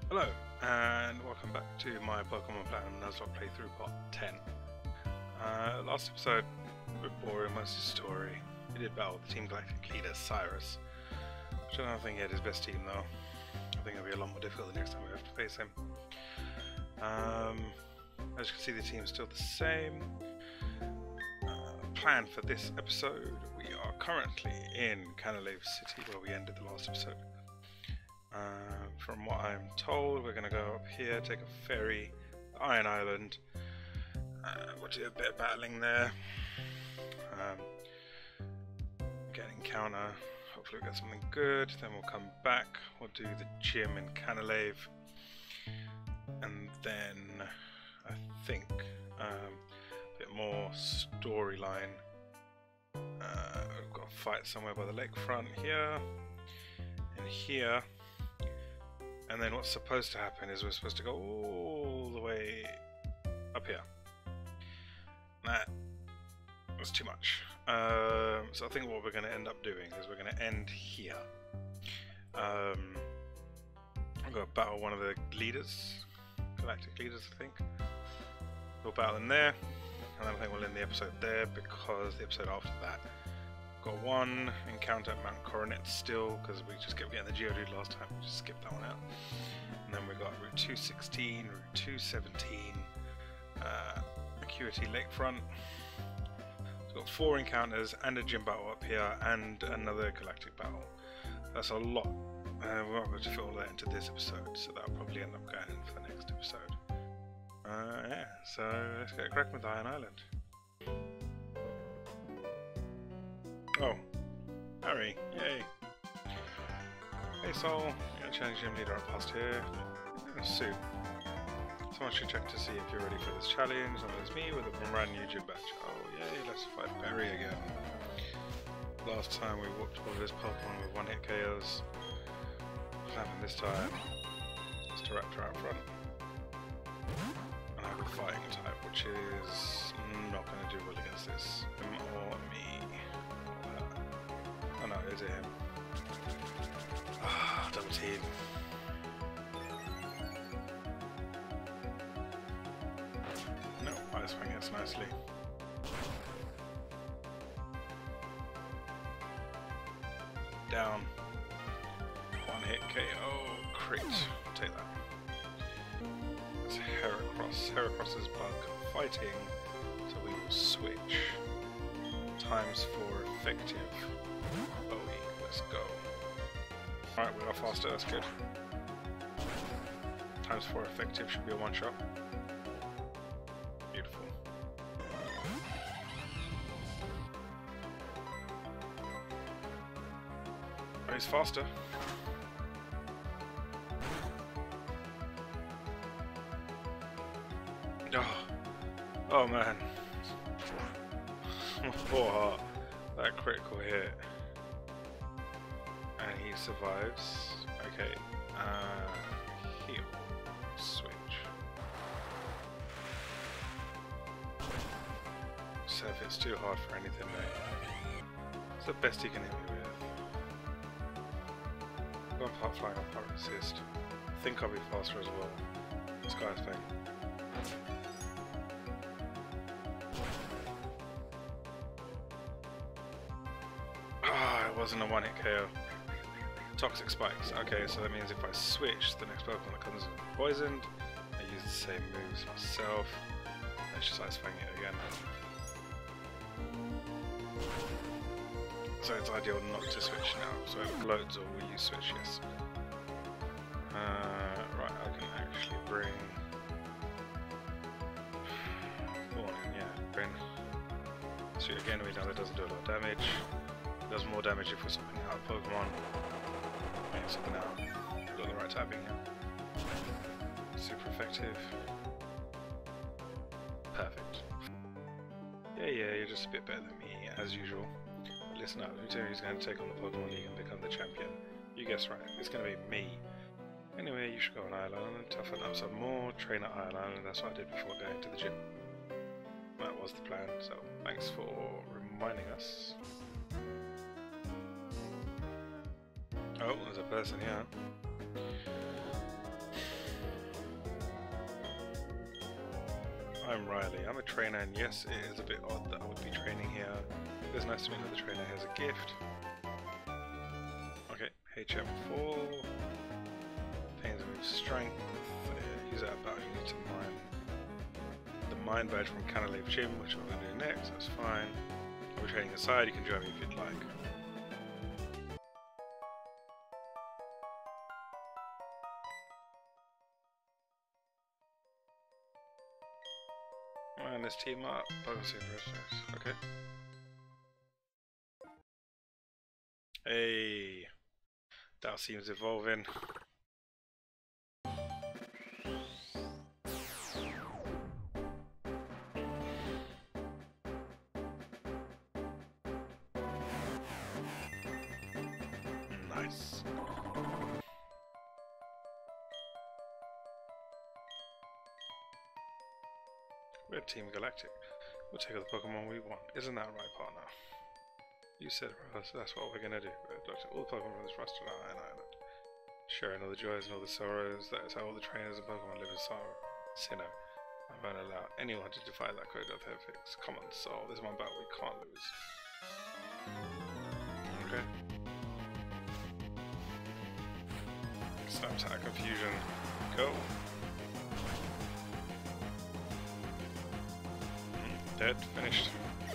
Hello, and welcome back to my Pokemon Platinum Nuzlocke playthrough part 10. Last episode, a bit boring, mostly story. We did battle the Team Galactic leader, Cyrus. Which I don't think he had his best team though. I think it'll be a lot more difficult the next time we have to face him. As you can see, the team's still the same. Plan for this episode, we are currently in Canalave City, where we ended the last episode. From what I'm told, we're going to go up here, take a ferry to Iron Island. We'll do a bit of battling there. Get an encounter. Hopefully we'll get something good. Then we'll come back. We'll do the gym in Canalave. And then, I think, a bit more storyline. We've got a fight somewhere by the lakefront here. And here. And then what's supposed to happen is we're supposed to go all the way up here. That was too much. So I think what we're going to end up doing is we're going to end here. I'm going to battle one of the leaders, Galactic leaders I think. We'll battle in there, and then I think we'll end the episode there because the episode after that got one encounter at Mount Coronet still, because we just kept getting the Geodude last time, we just skipped that one out. And then we got Route 216, Route 217, Acuity Lakefront. We've got 4 encounters and a gym battle up here and another Galactic battle. That's a lot. We won't be able to fit all that into this episode, so that'll probably end up going in for the next episode. Yeah, so let's get cracking with Iron Island. Oh, Harry, yay! Hey Sol, you're challenge gym leader up past here. Sue, someone should check to see if you're ready for this challenge. And it's me with a brand new gym badge. Oh yay, let's fight Barry again. Last time we walked all this Pokemon with 1-hit KOs. What happened this time? It's a Raptor out front. And I have a fighting type, which is not going to do well against this. Him or me. Oh no, is it him? Ah, double team. No, Ice Fang hits nicely. Down. 1-hit KO. Crit. Take that. It's Heracross. Heracross is bug fighting, so we will switch. Times 4 effective. Bowie, let's go. Alright, we are faster, that's good. Times 4 effective should be a one-shot. Beautiful. Oh, he's faster. Oh man. Poor heart. That critical hit. And he survives. Okay. Heal. Switch. So if it's too hard for anything, mate. It's the best he can hit me with. One part flying, one part resist. I think I'll be faster as well. Sky's thing. Wasn't a 1-hit KO. Toxic spikes. Okay, so that means if I switch, the next Pokemon that comes in poisoned. I use the same moves myself. Let's just Ice Fang it again. So it's ideal not to switch now. So it loads or will you switch? Yes. Right, I can actually bring Thorn in, yeah, bring. So again, we know that doesn't do a lot of damage. Does more damage if we're swapping out Pokemon. Maybe swapping out. We've got the right typing here. Super effective. Perfect. Yeah, you're just a bit better than me, as usual. But listen up, let me tell you who's going to take on the Pokemon League and become the champion. You guessed right, it's going to be me. Anyway, you should go on Iron Island, toughen up some more, train at Iron Island. That's what I did before going to the gym. That was the plan, so thanks for reminding us. Oh, there's a person here. I'm Riley. I'm a trainer, and yes, it is a bit odd that I would be training here. It was nice to meet another trainer. Here's a gift. Okay, HM4. Pains move strength. Use that about you need to mine. The mine badge from Canalave Gym, which I'm going to do next. That's fine. I'll be training aside. You can join me if you'd like. And this team up. Okay. Hey, that seems evolving. Nice. We're Team Galactic. We'll take all the Pokemon we want. Isn't that right, partner? You said it, brother, so that's what we're gonna do. All the Pokemon from this rusted iron island. Sharing all the joys and all the sorrows. That is how all the trainers and Pokemon live in sorrow. Sinnoh, I won't allow anyone to defy that code of ethics. Come on, Soul. This is one battle we can't lose. Okay. Snap attack confusion. Go. Dead. Finished.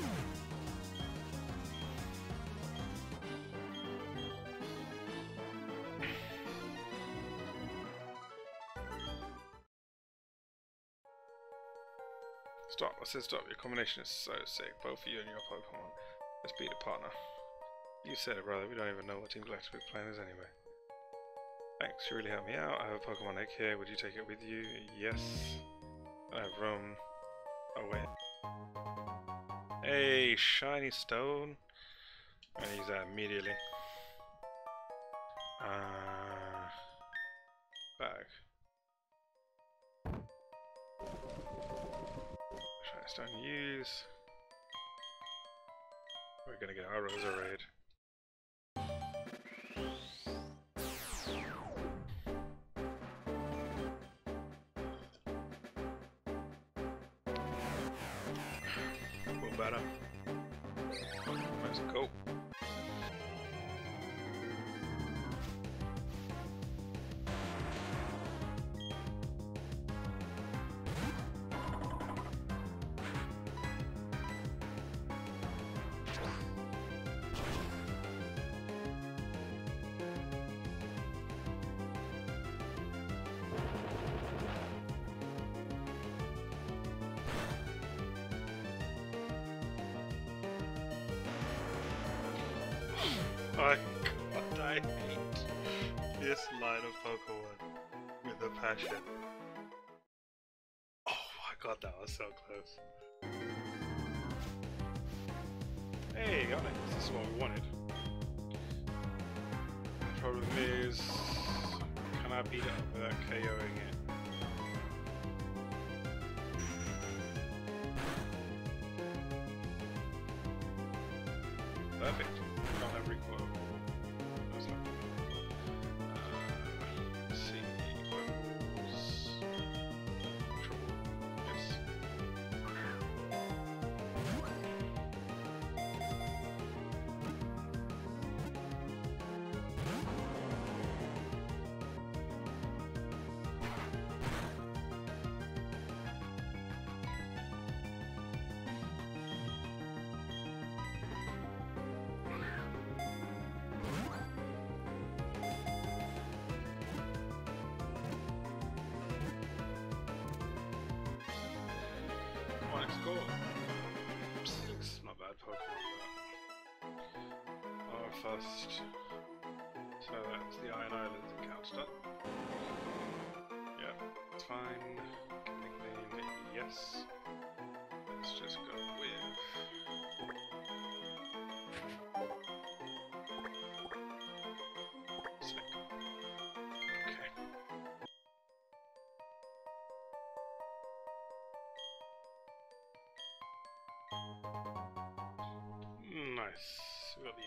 Stop. I said stop. Your combination is so sick. Both you and your Pokemon. Let's beat a partner. You said it, brother. We don't even know what Team Galactic plan is anyway. Thanks. You really helped me out. I have a Pokemon egg here. Would you take it with you? Yes. I have room. Oh, wait. Hey, shiny stone. I'm gonna use that immediately. Bag. Shiny stone use. We're gonna get our Rosa raid. Better. Let's go. I hate this line of Pokemon with a passion. Oh my god, that was so close. Hey, got it. This is what we wanted. The problem is, can I beat it up without KOing it? Perfect. Don't have recoil. That's not let's see. Weapons. Trouble. Yes. Cool. 6, not bad Pokemon, but our first. So that's the Iron Islands encounter done. Yeah, it's fine. Nickname, yes. Let's just go with. Sick. Okay. Nice, we got the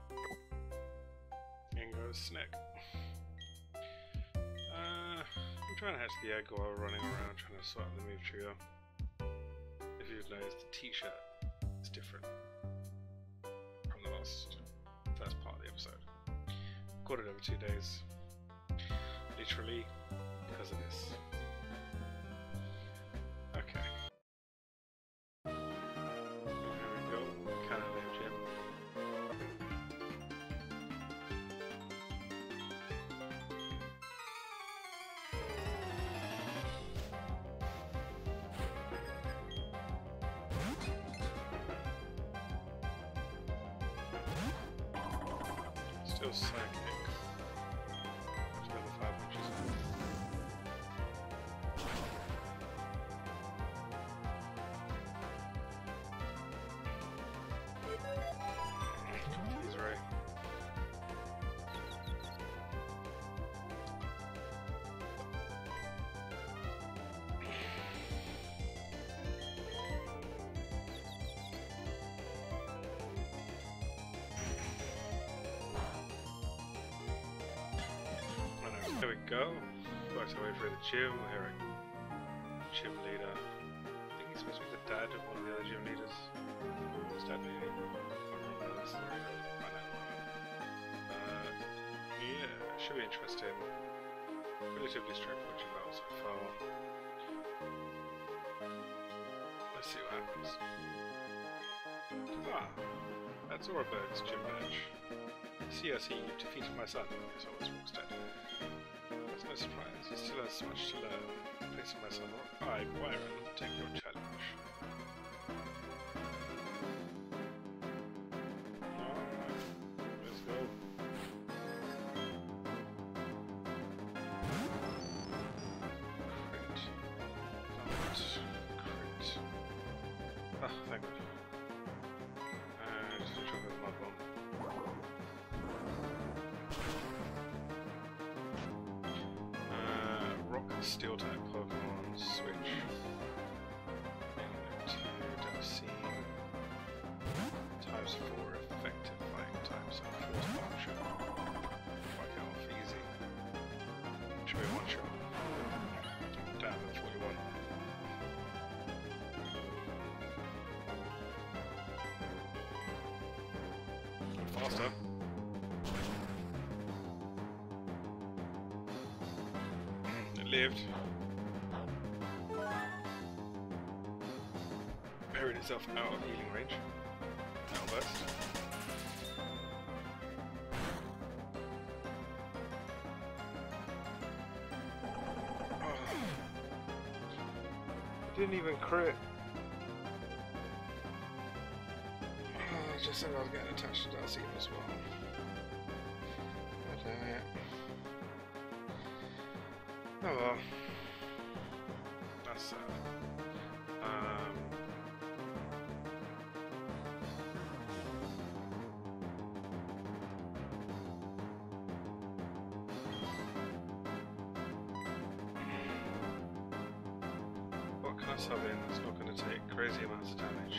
egg. And goes Snake. I'm trying to hatch the egg while running around trying to sort out the move trigger. If you've noticed, the t-shirt is different from the first part of the episode. Got it over 2 days. Literally because of this. Okay. Here we go. Canalave Gym. Still psychic. Level 5, which is confuse Ray. There we go. Worked our way through the gym. We're here at gym leader. I think he's supposed to be the dad of one of the other gym leaders. His dad maybe. I don't remember the story. I don't know. Yeah, should be interesting. Relatively straightforward gym battle so far. Let's see what happens. Ah, that's Orberg's gym badge. CRC, you've defeated my son. It's always Rockstead. That's no surprise, he still has much to learn. Placing my son I, Byron, take your challenge. Alright, let's go. Crit. Crit. Ah, thank God. Just drop it mud bomb. Steel type Pokemon switch into Dalcine. Types 4 effective fighting types and force function. Whack it off easy. Should be a one shot. Damn at 41. Faster. Lived. Buried itself out of healing range. Outburst. Oh. Didn't even crit. Oh, I just said I was getting attached to Dalcine as well. God damn it. Oh well. That's sad. What can I sub in that's not going to take crazy amounts of damage?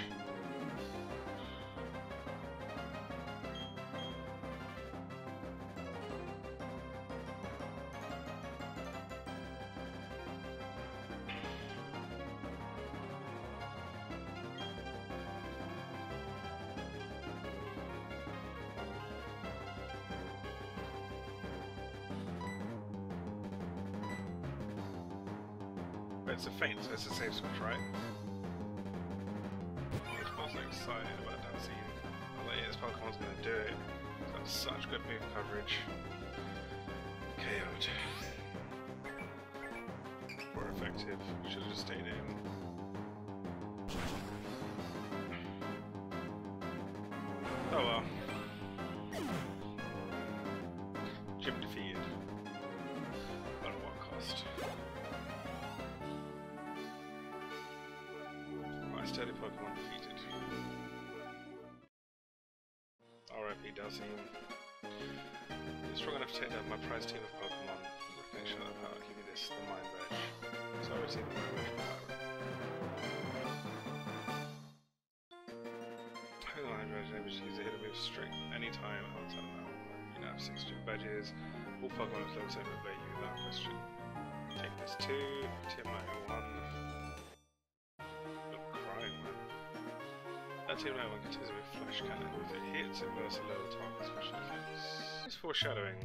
It's a feint, so it's a safe switch, right? I was like excited about Dalcine. I was like, yeah, this Pokemon's gonna do it. It's got such good move coverage. KO'd. More effective. Should have just stayed in. Oh well. Gym defeated. But at what cost? Steady Pokemon defeated. RIP Dalcine. You're strong enough to take down my prized team of Pokemon. Recognition of power, give you this, the Mind Badge. So I received the Mind Badge from Valor. The Mind Badge enables you to use a hidden move strength anytime outside of battle. You now have 6 gym badges. All Pokemon of level 7 obey you without question. Take this 2, TMI 1. Look, crying man. That TMI 1 continues with flash cannon. If it hits, it bursts a lower target special defense. It's foreshadowing.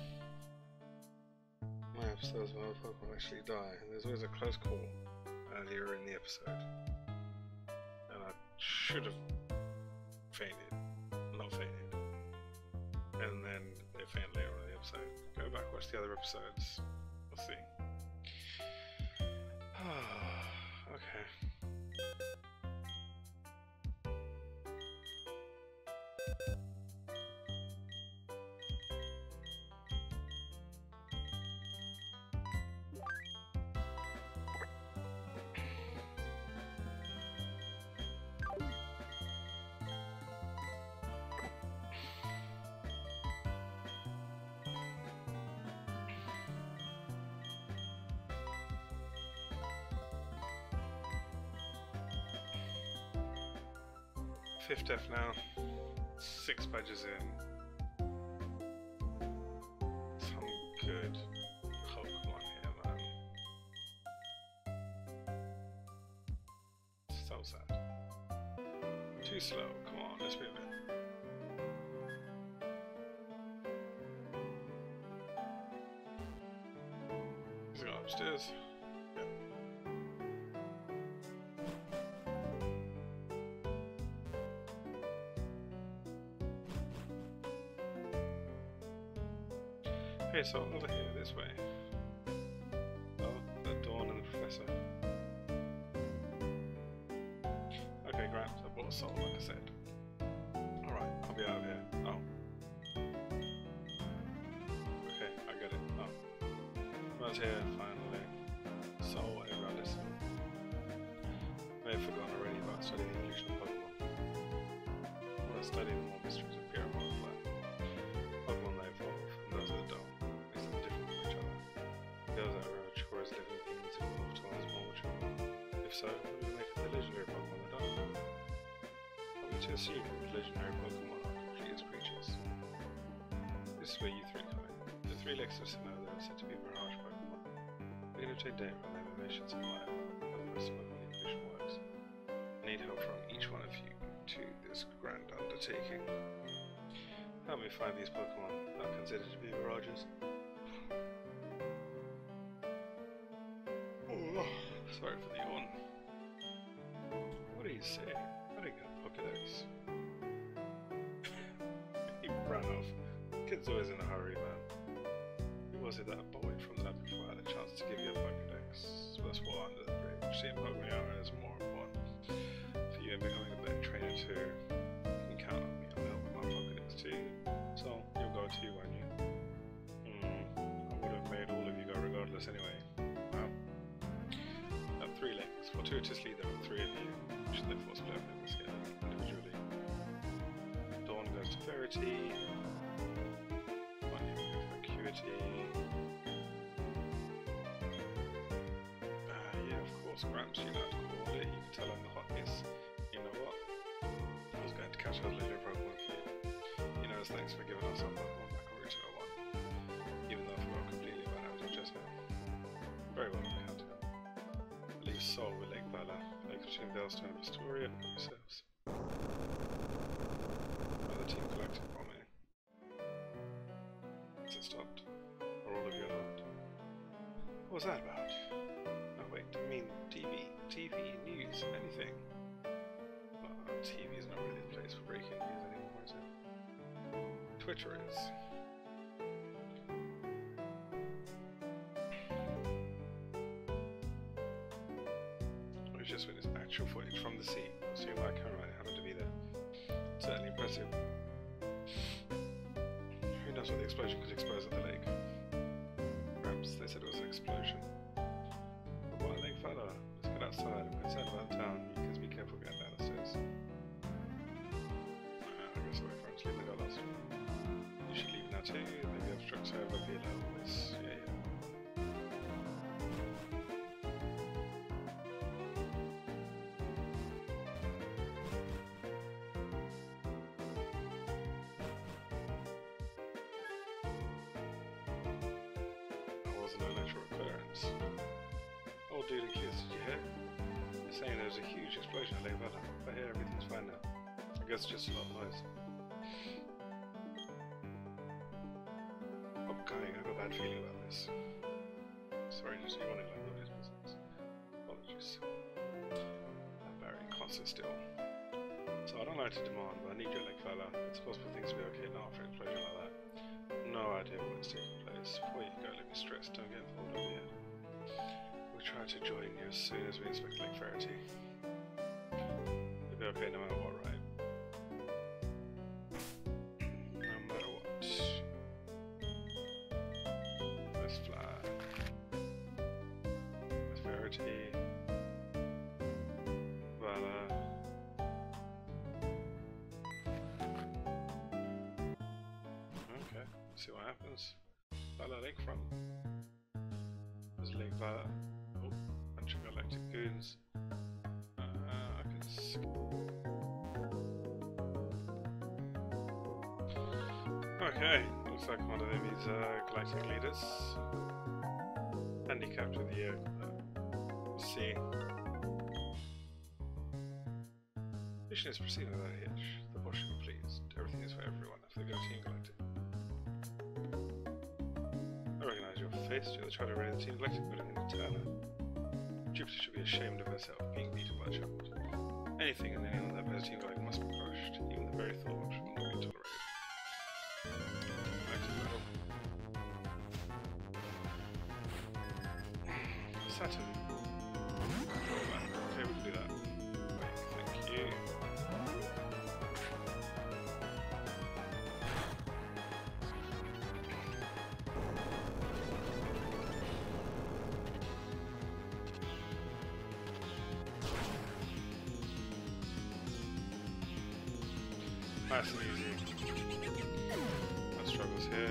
My episodes where Pokemon actually die. There's always a close call earlier in the episode. And I should have fainted. Not fainted. And then they faint later on in the episode. Go back, watch the other episodes. We'll see. Okay. Fifth F now. 6 badges in. Some good Pokemon here, man. So sad. Too slow. Come on, let's move it. Let's go upstairs. Okay, so over here, this way. Oh, the Dawn and the Professor. Okay, Gramps, I bought a soul, like I said. Alright, I'll be out of here. Oh. Okay, I get it. Oh. Right here, finally. Soul, whatever I listen. May have forgotten already about studying the evolution of Pokemon. I want to study the more mysteries of Pyramid Flat. Pokemon they evolve, and those that don't. Those that are mature as living beings evolve towards more mature. If so, we will make the legendary Pokemon that don't. Are we to assume that legendary Pokemon are complete as creatures? This is where you three come in. The 3 Lex of Sinnoh are said to be Mirage Pokemon. We can obtain data from their animations and whatever, but the rest of Pokemon evolution works. I need help from each one of you to this grand undertaking. Help me find these Pokemon that are considered to be Mirages. Sorry for the yawn. What do you say? I didn't get a Pokédex. He ran off. Kid's always in a hurry, man. Who was it that bought from the lab before I had a chance to give you a Pokédex? That's what under the bridge. Seeing Pokemon out is more important for you and becoming a better trainer too. You can count on me. I'll help with my Pokédex too. So, you'll go too, won't you? I would have made all of you go regardless anyway. 3 links. Fortuitously, there were 3 of you, which they force split up individually. Dawn goes to Verity. One you go for Acuity. Yeah, of course, Gramps, you know how to call it. You can tell him the hotness. You know what? I was going to catch a later Pokemon for you. You know, thanks for giving us our Pokemon back on Route 1. Even though I forgot completely about how it was just now. Very well, we had to. Leave Soul with Lake Valor, Lake between Veilstone and Astoria, and yourselves. Other team collected from me. Has it stopped? Or all of you alarmed? What was that about? Oh wait, I mean TV, news, anything. Well, TV is not really the place for breaking news anymore, is it? Twitter is. Just witnessed actual footage from the scene, seeing my cameraman happened to be there. Certainly impressive. Who knows what the explosion could expose at the lake? Perhaps they said it was an explosion. But why Lake Valor? Let's get outside. I'm concerned about town. You guys be careful getting down the stairs. I guess I'll wait for him to leave the dollars. You should leave now too. Maybe obstructs over below this. Yeah. Wasn't a natural occurrence. dude kids, did you hear? They're saying there was a huge explosion at Lake Valor, but here everything's fine now. I guess just a lot of noise. I'm going, I have a bad feeling about this. Sorry, just you wanted like nobody's business. Apologies. Barry can't sit still. So I don't like to demand, but I need you at Lake Valor. It's possible things will be okay now after an explosion like that. No idea what's taking place. Before you go, let me stress, don't get involved over here. We'll try to join you as soon as we inspect Lake Verity. You'll be okay no matter what, right? No matter what. Let's fly. With Verity. Valor. Okay, see what happens. Valor Lakefront. There's Lake Valor. Oh, bunch of Galactic goons. I can see. Okay, looks like one of them is Galactic leaders. Handicapped with the we'll see. Mission is proceeding without a hitch. The boss should be pleased. Everything is for everyone if they go Team Galactic. I recognise your face. You're the try to raid the Team Galactic building in the Turner. Jupiter should be ashamed of herself being beaten by a child. Anything and anyone that bears Team Galactic must be crushed. Even the very thought of it should not be tolerated. Saturn. Okay, we can do that. Wait, thank you. Nice and easy. No struggles here.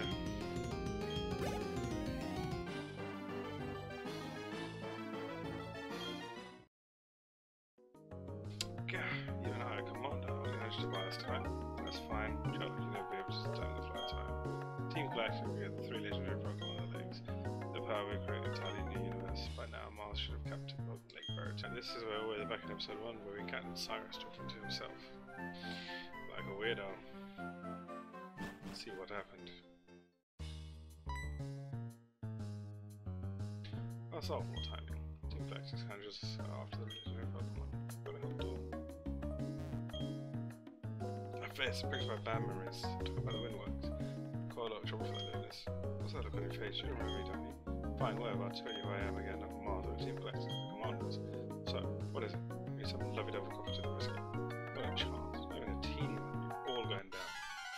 Even I, Commander, only managed to buy us time. That's fine. You'll never be able to turn the flight time. Team Galactic, we get the 3 legendary Pokemon on their legs. The power we create an entirely new universe. By now, Mars should have captured Pokemon Lake Verity. And this is where we're back in episode 1, where we encountered Cyrus talking to himself. Like a weirdo. Let's see what happened. That's awful timing. Team Galactic's handles after the legendary Pokemon. Gotta help Dawn. My face brings back bad memories. Talk about the windworks. Quite a lot of trouble for that illness. What's that look on your face? You don't remember me, don't you? Fine, whatever, I'll tell you who I am again. I'm Mars of Team Galactic Commanders. So, what is it? Need some lovey-dovey copper to the rescue. Not a chance. Not even a teeny one. You're all going down.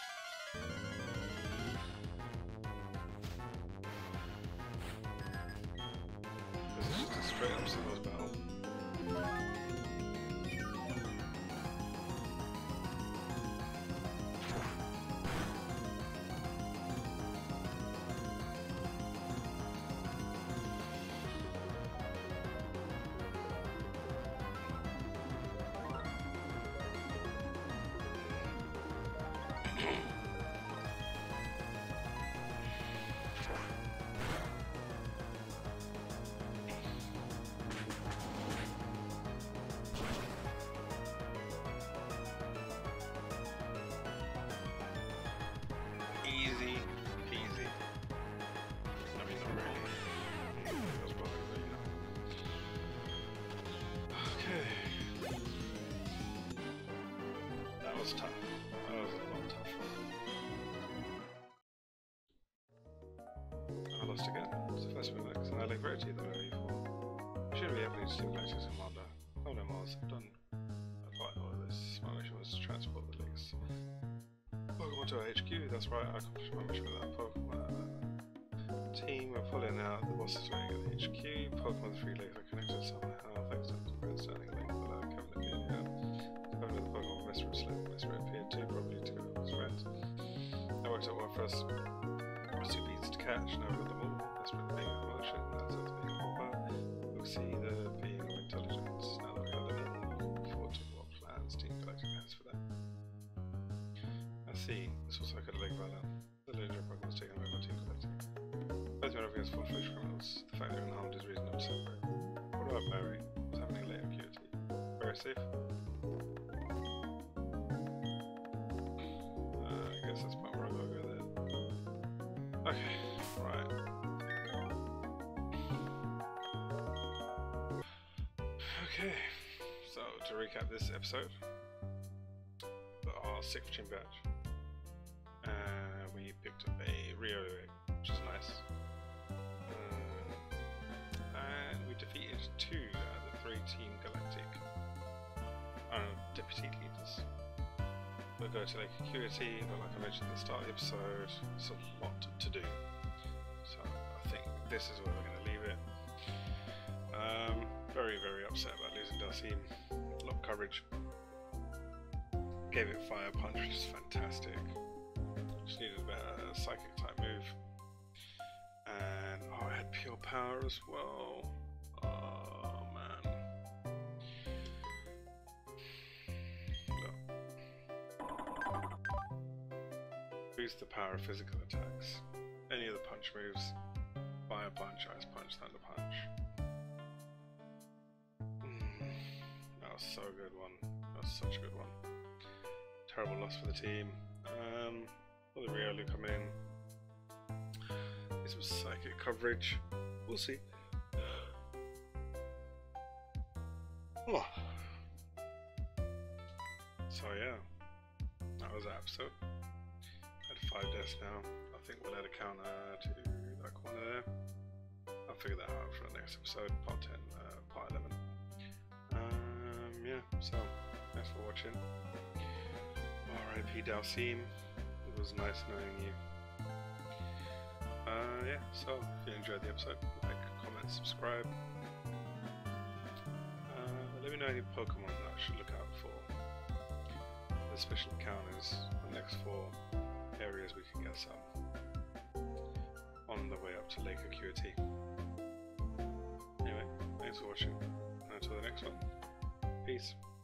This is just a straight-up singles battle. Easy peasy. I mean, not really. It was probably really not. Okay. That was tough. That was a lot tougher. I lost again. It's the first one because I like Verity that I leave for. Shouldn't be happening to Team Galactic's Commander. Oh no, Mars, I've done a lot of this. My mission was to transport the legs. Pokemon to our HQ, that's right, I accomplished my mission with that Pokemon. Team, we're pulling out, the boss is waiting at the HQ. Pokemon 3 legs are connected somehow, thanks to the standing link below. Kevin appeared here. Kevin with the Pokemon Whisper slept. Whisper appeared too, probably to go with his friends. That worked out well for us. There's 2 beats to catch, now we've got them all. Whisper being of emotion, that's us being of power. We'll see the being of intelligence. Now that we have them all, looking forward to what plans Team Galactic has for them. See, this was like a Lake Valor. The legendary Pokemon was taken away by Team Galactic. Both men are against full-fledged criminals. The fact they're unharmed is reason not to separate. What do Oh, Barry. What's happening later, acuity? Very safe. I guess that's about where I gotta go there. Okay, right. Okay, so to recap this episode, our 6th gym badge. We picked up a Rio, which is nice. And we defeated 2 out of the 3 Team Galactic deputy leaders. We'll go to Lake Acuity, but like I mentioned at the start of the episode, it's a lot to do. So I think this is where we're going to leave it. Very, very upset about losing Dalsim. A lot of coverage. Gave it Fire Punch, which is fantastic. Just needed a better psychic type move. And oh, I had pure power as well. Oh man. No. Boost the power of physical attacks. Any of the punch moves. Fire Punch, Ice Punch, Thunder Punch. That was so good one. That was such a good one. Terrible loss for the team. Will the Riolu come in? Get some psychic coverage. We'll see. Oh. So yeah, that was the episode. Had 5 deaths now. I think we'll add a counter to that corner there. I'll figure that out for the next episode, part 10, part 11. Yeah, so thanks for watching. R.I.P. Dalsim. It was nice knowing you. Yeah, so if you enjoyed the episode, like, comment, subscribe. Let me know any Pokemon that I should look out for. The special encounters, the next 4 areas we can get some on the way up to Lake Acuity. Anyway, thanks for watching, and until the next one, peace.